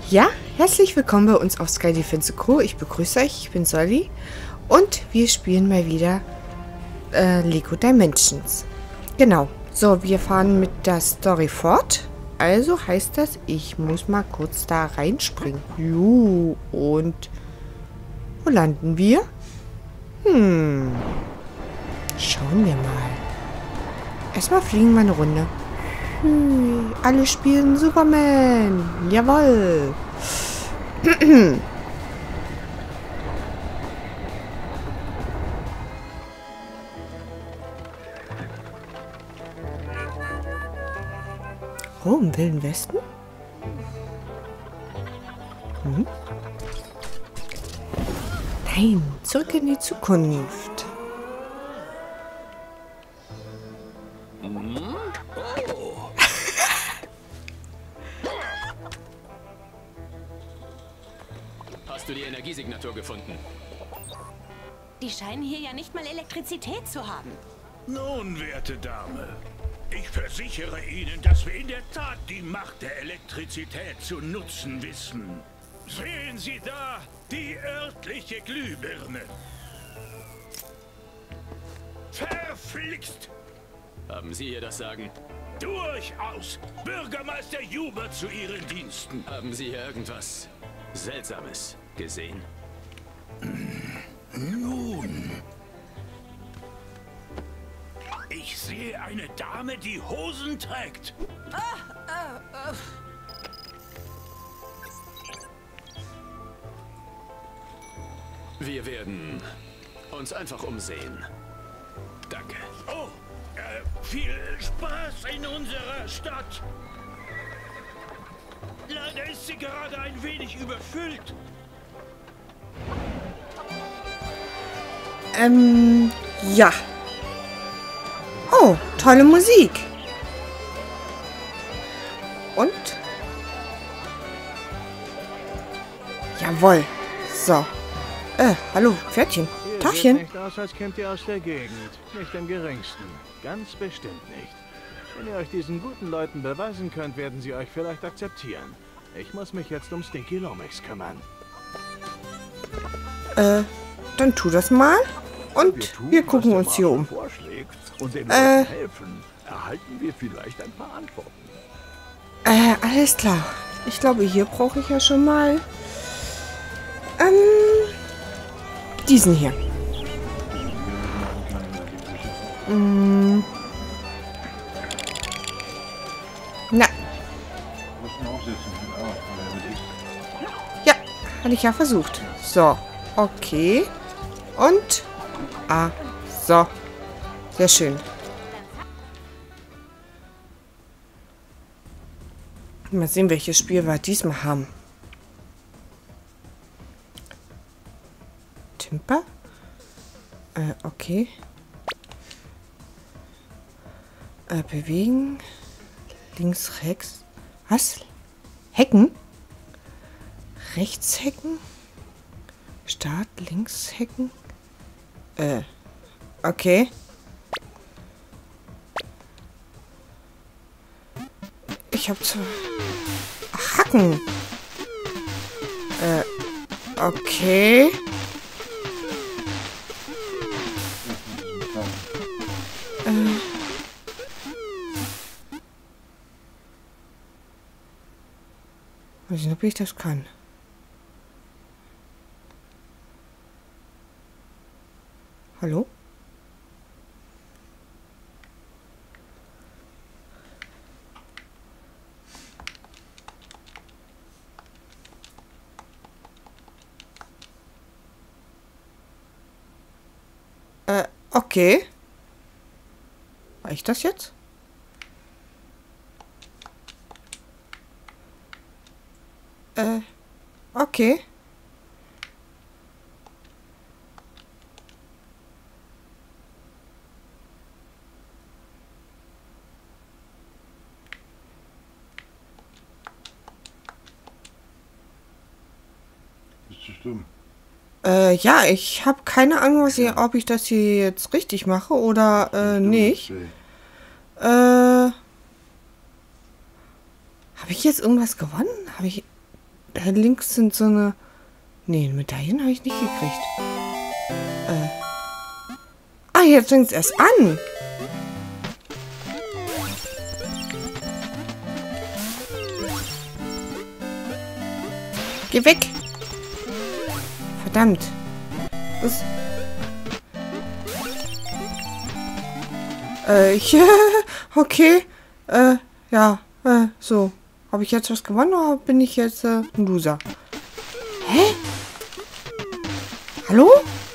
Ja, herzlich willkommen bei uns auf Sky Defense Co. Ich begrüße euch, ich bin Solly und wir spielen mal wieder Lego Dimensions. Genau, so, wir fahren mit der Story fort. Also heißt das, ich muss mal kurz da reinspringen. Und wo landen wir? Schauen wir mal. Erstmal fliegen wir eine Runde. Alle spielen Superman. Jawohl. Oh, im Wilden Westen? Nein, zurück in die Zukunft. Hast du die Energiesignatur gefunden? Die scheinen hier ja nicht mal Elektrizität zu haben. Nun, werte Dame, ich versichere Ihnen, dass wir in der Tat die Macht der Elektrizität zu nutzen wissen. Sehen Sie da die örtliche Glühbirne. Verflixt! Haben Sie hier das Sagen? Durchaus! Bürgermeister Hubert zu Ihren Diensten. Haben Sie hier irgendwas Seltsames gesehen? Nun. Ich sehe eine Dame, die Hosen trägt. Wir werden uns einfach umsehen. Danke. Oh, viel Spaß in unserer Stadt. Leider ist sie gerade ein wenig überfüllt. Ja. Oh, tolle Musik. Und? Jawohl. So. Hallo, Pferdchen. Ihr Tachchen. seht nicht aus, als kämt ihr aus der Gegend. Nicht im Geringsten. Ganz bestimmt nicht. Wenn ihr euch diesen guten Leuten beweisen könnt, werden sie euch vielleicht akzeptieren. Ich muss mich jetzt um Stinky Lomax kümmern. Dann tu das mal. Und wir gucken uns hier um. Und den Leuten helfen, erhalten wir vielleicht ein paar Antworten. Alles klar. Ich glaube, hier brauche ich ja schon mal diesen hier. Na. Ja, hatte ich ja versucht. So, okay. Und so. Sehr schön. Mal sehen, welches Spiel wir diesmal haben. Timper? Okay. Bewegen. Links, rechts. Was? Hacken? Rechts hacken? Start, links hacken? Okay. Ich hab zu... Hacken. Okay. Weiß nicht, ob ich das kann. Hallo? Okay. War ich das jetzt? Okay. Bist du stumm? Ja, ich habe keine Ahnung, ob ich das hier jetzt richtig mache oder nicht. Habe ich jetzt irgendwas gewonnen? Habe ich Da links sind so eine... Nee, Medaillen habe ich nicht gekriegt. Ah, jetzt fängt es erst an. Geh weg. Verdammt. Was? Okay. Ja, so. Habe ich jetzt was gewonnen oder bin ich jetzt ein Loser? Hä? Hallo?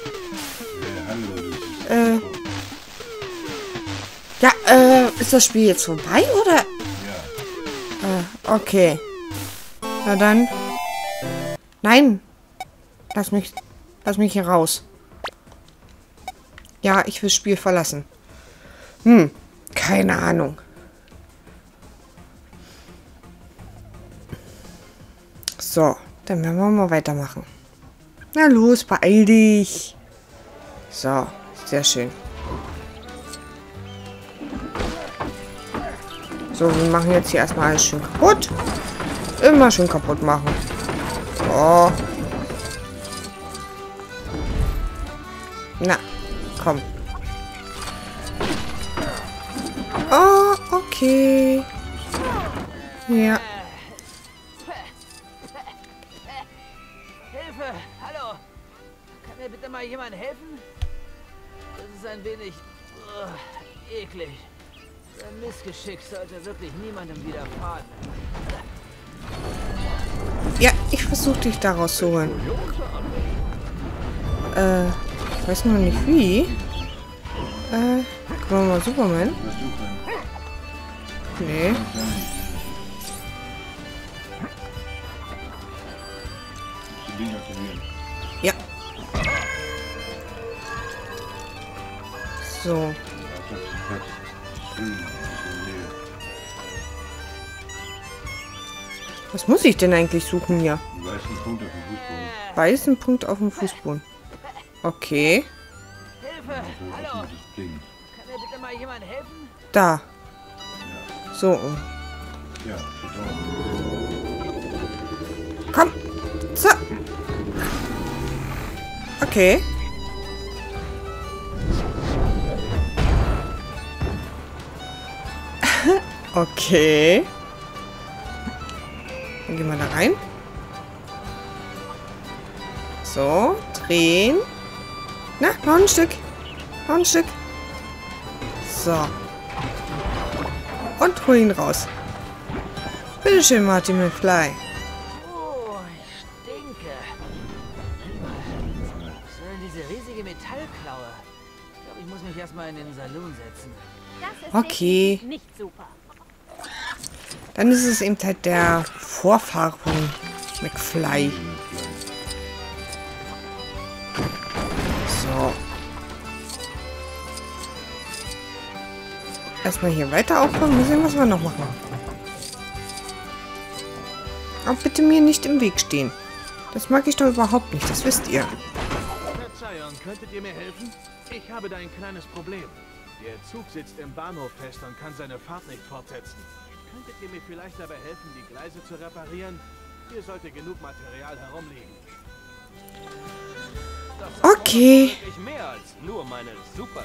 Ja, ist das Spiel jetzt vorbei, oder? Ja. Okay. Na dann. Nein. Lass mich hier raus. Ja, ich will das Spiel verlassen. Keine Ahnung. So, dann werden wir mal weitermachen. Na los, beeil dich. So, sehr schön. So, wir machen jetzt hier erstmal alles schön kaputt. Immer schön kaputt machen. So. Na, komm. Oh, okay. Ja. Hilfe! Hallo! Kann mir bitte mal jemand helfen? Das ist ein wenig eklig. So ein Missgeschick sollte wirklich niemandem widerfahren. Ja, ich versuche dich da rauszuholen. Ich weiß noch nicht wie. Gucken wir mal Superman. Nee. Ja. So. Was muss ich denn eigentlich suchen hier? Weißen Punkt auf dem Fußboden. Okay. Hilfe! Hallo! Kann mir bitte mal jemand helfen? Da. So. Komm. So. Okay. Okay. Dann gehen wir da rein. So, drehen. Na, noch ein Stück. Noch ein Stück. So. Und hol ihn raus. Bitteschön, Marty McFly. Oh, ich stinke. Was soll denn diese riesige Metallklaue? Ich glaube, ich muss mich erstmal in den Saloon setzen. Das ist Okay. definitiv nicht super. Dann ist es eben halt der Vorfahre von McFly. So. Erstmal hier weiter aufbauen. Mal sehen, was wir noch machen. Aber bitte mir nicht im Weg stehen. Das mag ich doch überhaupt nicht. Das wisst ihr. Verzeihung, könntet ihr mir helfen? Ich habe da ein kleines Problem. Der Zug sitzt im Bahnhof fest und kann seine Fahrt nicht fortsetzen. Könntet ihr mir vielleicht dabei helfen, die Gleise zu reparieren? Hier sollte genug Material herumliegen. Okay. Mehr als nur meine Super.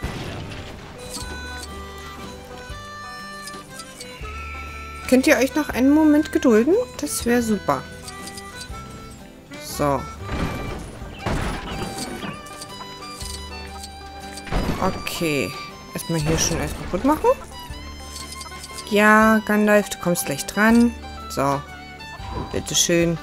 Könnt ihr euch noch einen Moment gedulden? Das wäre super. So. Okay. Erstmal hier schon alles kaputt machen. Ja, Gandalf, du kommst gleich dran. So. Bitteschön.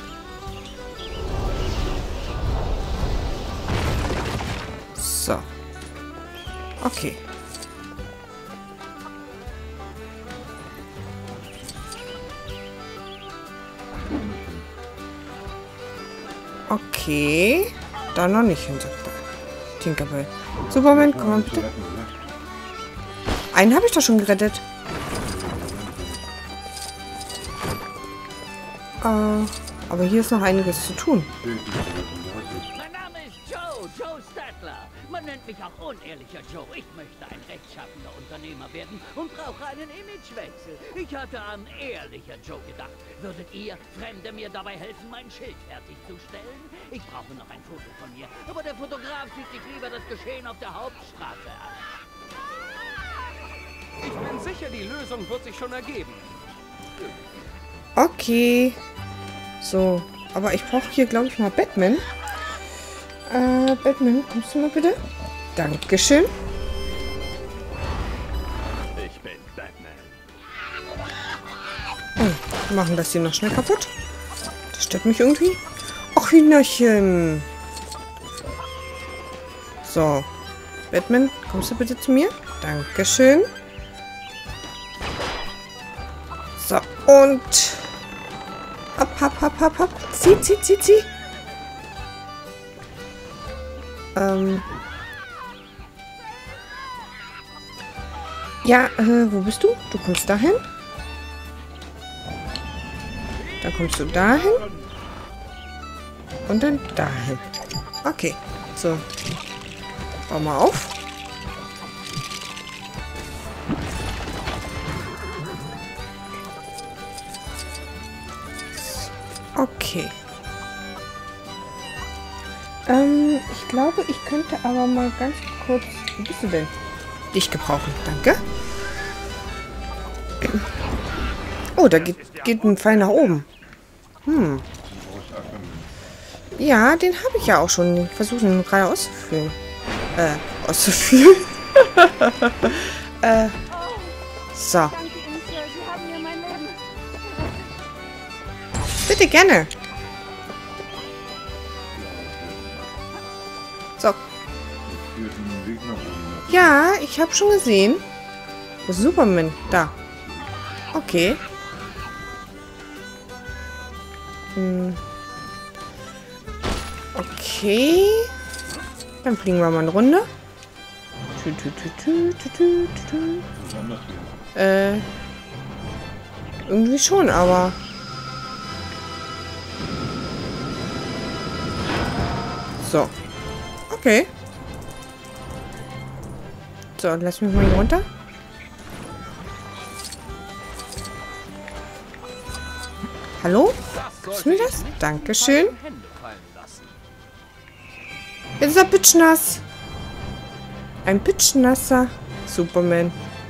So. Okay. Okay. Da noch nicht hin, sagt er. Tinkerbell. Superman, komm mal bitte. Einen habe ich doch schon gerettet. Aber hier ist noch einiges zu tun. Mein Name ist Joe Statler. Man Man nennt mich auch unehrlicher Joe. Ich möchte ein rechtschaffender Unternehmer werden und brauche einen Imagewechsel. Ich hatte an ehrlicher Joe gedacht. Würdet ihr, Fremde, mir dabei helfen, mein Schild fertigzustellen? Ich brauche noch ein Foto von mir, aber der Fotograf sieht sich lieber das Geschehen auf der Hauptstraße an. Ich bin sicher, die Lösung wird sich schon ergeben. Okay. So, aber ich brauche hier, glaube ich, mal Batman. Batman, kommst du mal bitte? Dankeschön. Ich bin Batman. Oh, wir machen das hier noch schnell kaputt. Das stört mich irgendwie. Ach, Hühnerchen. So. Batman, kommst du bitte zu mir? Dankeschön. So, und... Hopp. Zieh. Ja, wo bist du? Du kommst dahin. Dann kommst du dahin. Und dann dahin. Okay. So. Bau mal auf. Okay. Ich glaube, ich könnte aber mal ganz kurz... Wo bist du denn? Dich gebrauchen. Danke. Oh, da geht ein Pfeil nach oben. Ja, den habe ich ja auch schon. Ich versuche ihn gerade auszufüllen. Auszufüllen? So. Bitte, gerne. So. Ja, ich habe schon gesehen. Superman, da. Okay. Okay. Dann fliegen wir mal eine Runde. Irgendwie schon, aber... So. Okay. So, lass mich mal hier runter. Hallo? Ist mir das? Dankeschön. Jetzt ist er pitschnass. Ein pitschnasser Superman.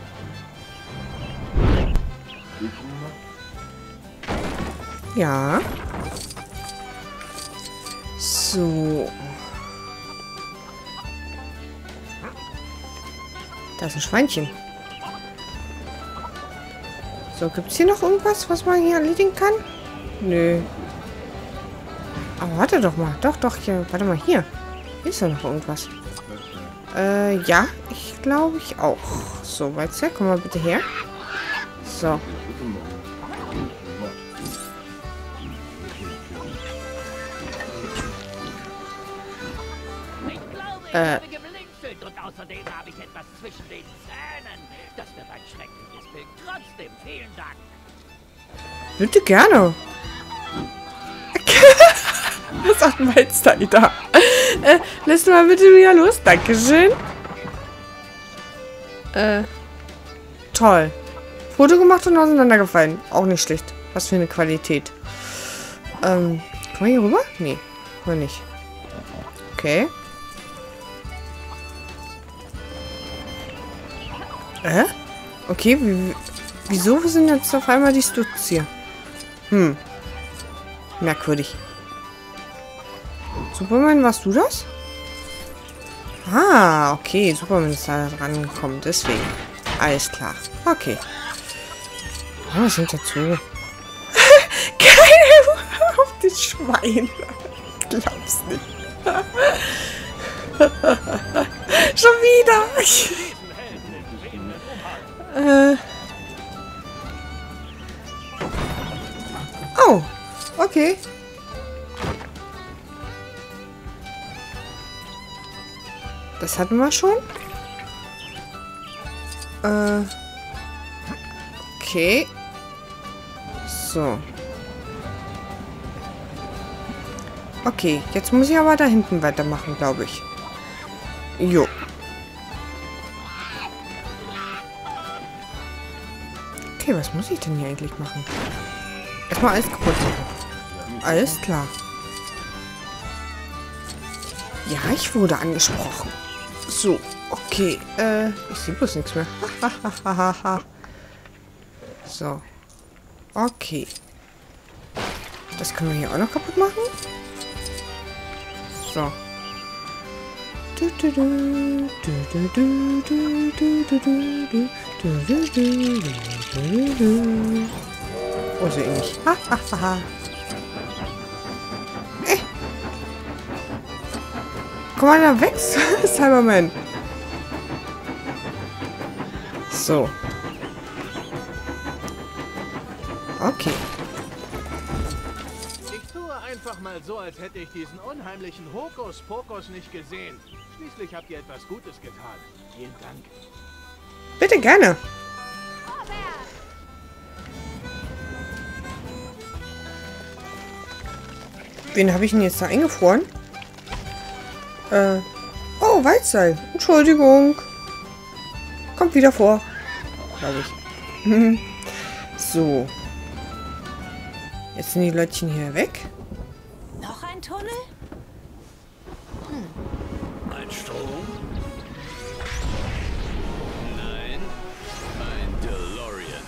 Ja. So. Da ist ein Schweinchen. So, gibt es hier noch irgendwas, was man hier erledigen kann? Nö. Aber warte doch mal. Doch, hier. Warte mal, hier. Hier ist ja noch irgendwas. Ja. Ich glaube ich auch. So, weiter. Komm mal bitte her. So. Ich habe geblinzelt und außerdem habe ich etwas zwischen den Zähnen. Das wird ein schreckliches Bild. Trotzdem, vielen Dank. Bitte gerne. Was sagt ein Waldstyle da? Lässt du mal bitte wieder los. Dankeschön. Toll. Foto gemacht und auseinandergefallen. Auch nicht schlecht. Was für eine Qualität. Können wir hier rüber? Nee, können wir nicht. Okay. Okay, wieso sind jetzt auf einmal die Stutz hier? Merkwürdig. Superman, warst du das? Ah, okay. Superman ist da rangekommen. Deswegen. Alles klar. Okay. Oh, was sind dazu? Geil! Auf das Schwein. Ich glaub's nicht. Schon wieder. Oh, okay. Das hatten wir schon. Okay. So. Okay, jetzt muss ich aber da hinten weitermachen, glaube ich. Jo. Okay, was muss ich denn hier eigentlich machen? Erstmal alles kaputt machen. Alles klar. Ja, ich wurde angesprochen. So, okay. Ich sehe bloß nichts mehr. So. Okay. Das können wir hier auch noch kaputt machen. So. Oh, so ähnlich. Komm mal da weg, Cyberman. So. Okay. Ich tue einfach mal so, als hätte ich diesen unheimlichen Hokuspokus nicht gesehen. Schließlich habt ihr etwas Gutes getan. Vielen Dank. Bitte gerne. Wen habe ich denn jetzt da eingefroren? Oh, Waldzei. Entschuldigung. Kommt wieder vor. Glaube ich. So. Jetzt sind die Leutchen hier weg. Noch ein Tunnel? Ein Strom? Nein, ein DeLorean.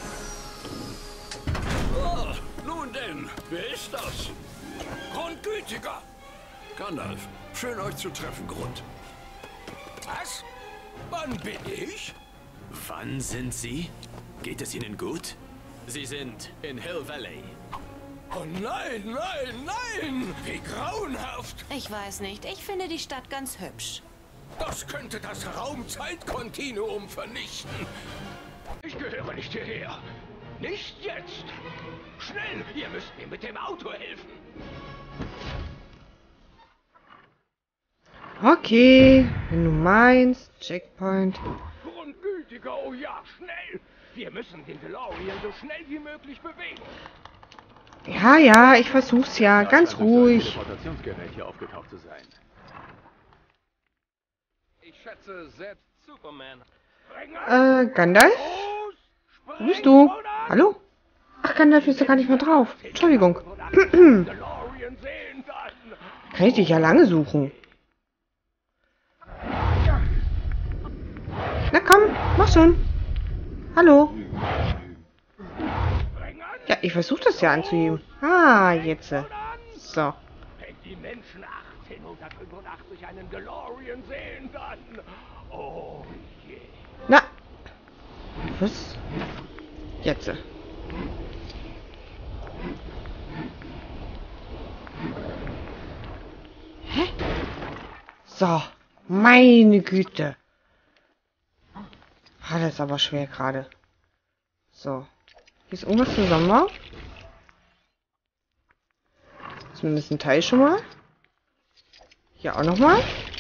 Oh, nun denn, wer ist das? Grundgütiger. Gandalf, schön euch zu treffen, Grund. Was? Wann bin ich? Wann sind Sie? Geht es Ihnen gut? Sie sind in Hill Valley. Oh nein, nein, nein! Wie grauenhaft! Ich weiß nicht. Ich finde die Stadt ganz hübsch. Das könnte das Raum-Zeit-Kontinuum vernichten. Ich gehöre nicht hierher. Nicht jetzt! Schnell, ihr müsst mir mit dem Auto helfen. Okay, wenn du meinst. Checkpoint. Grundgütiger, oh ja, schnell! Wir müssen den DeLorean so schnell wie möglich bewegen. Ja, ja, ich versuch's ja. Ganz ruhig. Teleportationsgerät hier aufgetaucht zu sein. Ich schätze, selbst Superman. Gandalf? Wo bist du? Hallo? Ach, Gandalf ist ja gar nicht mehr drauf. Entschuldigung. Kann ich dich ja lange suchen. Na komm, mach schon. Hallo. Ja, ich versuche das ja anzuheben. Ah, jetzt. So. Wenn die Menschen 1885 einen DeLorean sehen, dann... Oh je. Na. Was? Jetzt. Hä? So. Meine Güte. Ah, das ist aber schwer gerade. So. Hier ist irgendwas zusammenbauen. Zumindest ein Teil schon mal. Hier auch nochmal.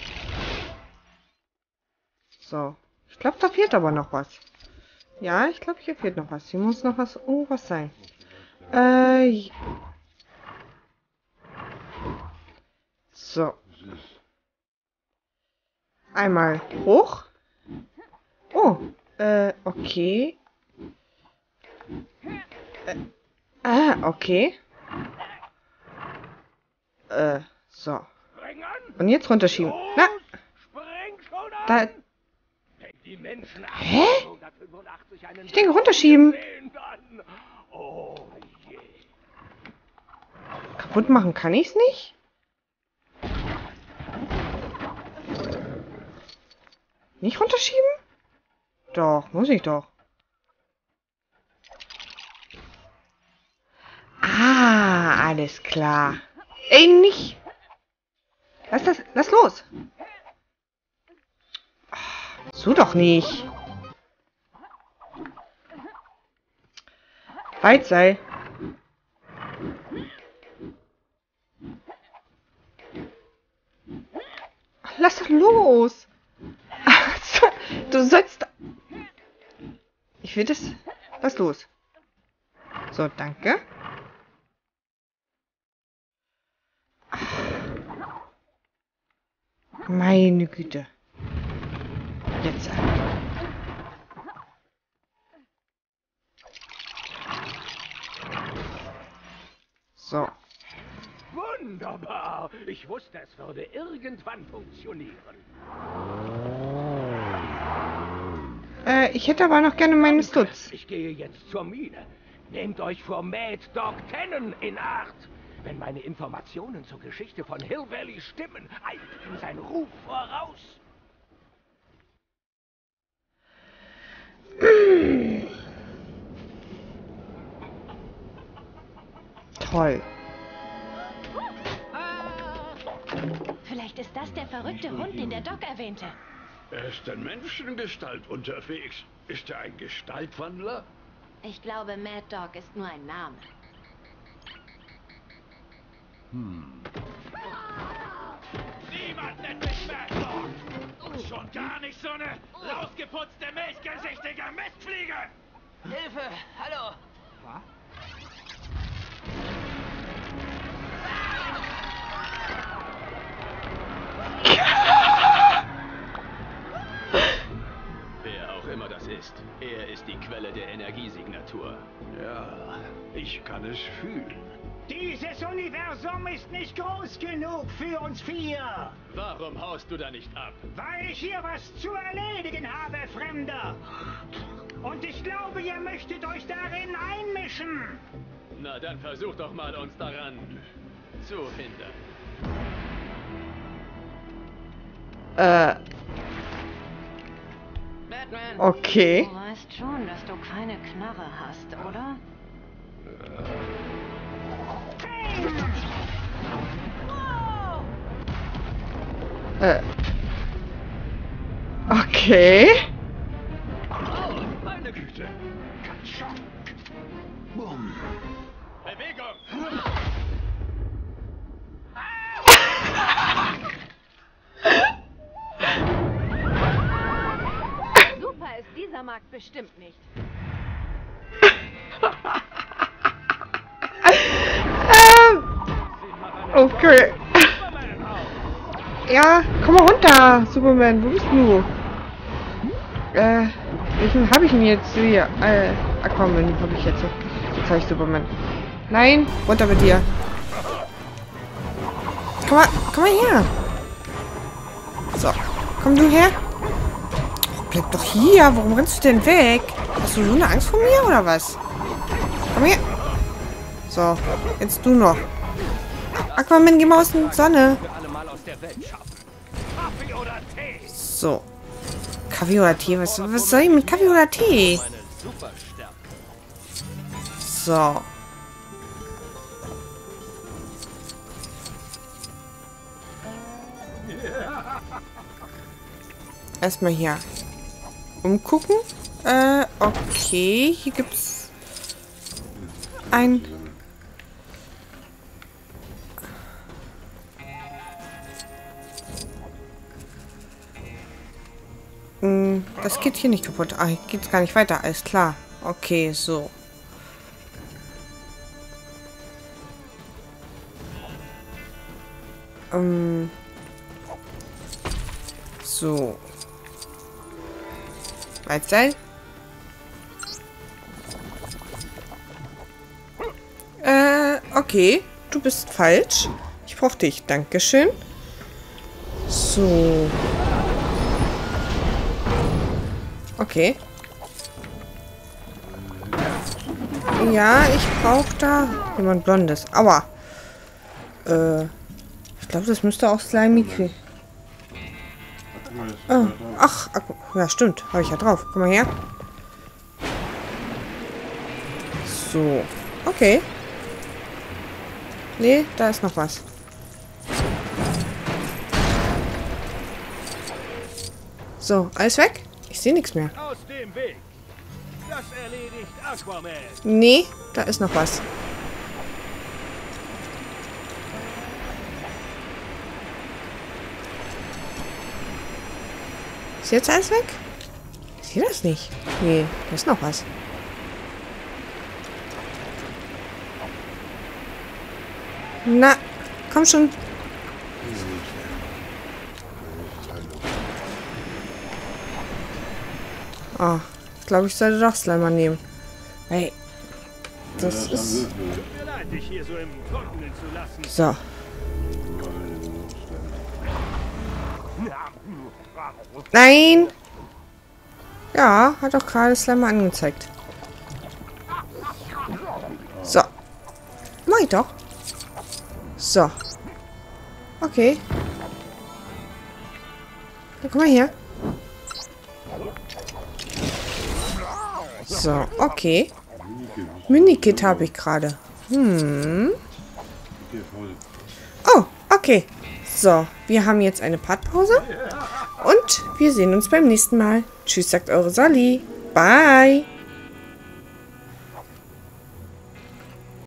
So. Ich glaube, da fehlt aber noch was. Ja, ich glaube, hier fehlt noch was. Hier muss noch was, irgendwas sein. So. Einmal hoch. Oh, okay. Okay. So. Und jetzt runterschieben. Na! Da. Hä? Ich denke runterschieben. Kaputt machen kann ich's nicht? Nicht runterschieben? Doch, muss ich doch. Ah, alles klar. Ey, nicht. Lass los. So doch nicht. Weitseil. Lass doch los. Du sollst... Ich will das... Lass los. So, danke. Meine Güte. Jetzt. So. Wunderbar. Ich wusste, es würde irgendwann funktionieren. Ich hätte aber noch gerne meine Stutz. Ich gehe jetzt zur Mine. Nehmt euch vor Mad Dog Cannon in Acht. Wenn meine Informationen zur Geschichte von Hill Valley stimmen, eilt ihm sein Ruf voraus. Toll. Vielleicht ist das der verrückte Hund, den der Doc erwähnte. Er ist in Menschengestalt unterwegs. Ist er ein Gestaltwandler? Ich glaube, Mad Dog ist nur ein Name. Niemand nennt mich Mad Dog. Und schon gar nicht so eine rausgeputzte, milchgesichtige Mistfliege. Hilfe! Hallo! Wer auch immer das ist, er ist die Quelle der Energiesignatur. Ja, ich kann es fühlen. Dieses Universum ist nicht groß genug für uns vier. Warum haust du da nicht ab? Weil ich hier was zu erledigen habe, Fremder. Und ich glaube, ihr möchtet euch darin einmischen. Na, dann versuch doch mal, uns daran zu hindern. Batman. Okay. Du weißt schon, dass du keine Knarre hast, oder? Okay. Oh, meine Güte. Katschok. Bumm. Bewegung! Super ist dieser Markt bestimmt nicht. Okay. Ja, komm mal runter, Superman. Wo bist du? Welchen habe ich denn jetzt hier? Aquaman habe ich jetzt. Jetzt habe ich Superman. Nein, runter mit dir. Komm mal her. So, komm du her. Oh, bleib doch hier. Warum rennst du denn weg? Hast du so eine Angst vor mir oder was? Komm her. So, jetzt du noch. Aquaman, geh mal aus der Sonne. So. Kaffee oder Tee? Was soll ich mit Kaffee oder Tee? So. Erstmal hier umgucken. Okay. Hier gibt's ein... Das geht hier nicht kaputt. Ah, hier geht's gar nicht weiter. Alles klar. Okay, so. So. Weitseil. Okay. Du bist falsch. Ich brauche dich. Dankeschön. So. Okay. Ja, ich brauche da jemand Blondes. Aua. Ich glaube, das müsste auch Slimy kriegen. Oh. Ach, ja, stimmt. Habe ich ja drauf. Komm mal her. So. Okay. Nee, da ist noch was. So, alles weg? Ich sehe nichts mehr. Aus dem Weg. Das erledigt Aquaman. Nee, da ist noch was. Ist jetzt alles weg? Ich sehe das nicht. Nee, da ist noch was. Na, komm schon. Ah, ich glaube, ich sollte doch Slimer nehmen. Hey. Das ist... Tut mir leid, dich hier so im Trockenen zu lassen. So. Nein! Ja, hat doch gerade Slimer angezeigt. So. Mach ich doch. So. Okay. Ja, komm mal her. So, okay. Minikit habe ich gerade. Oh, okay. So, wir haben jetzt eine Partpause. Und wir sehen uns beim nächsten Mal. Tschüss, sagt eure Sally. Bye.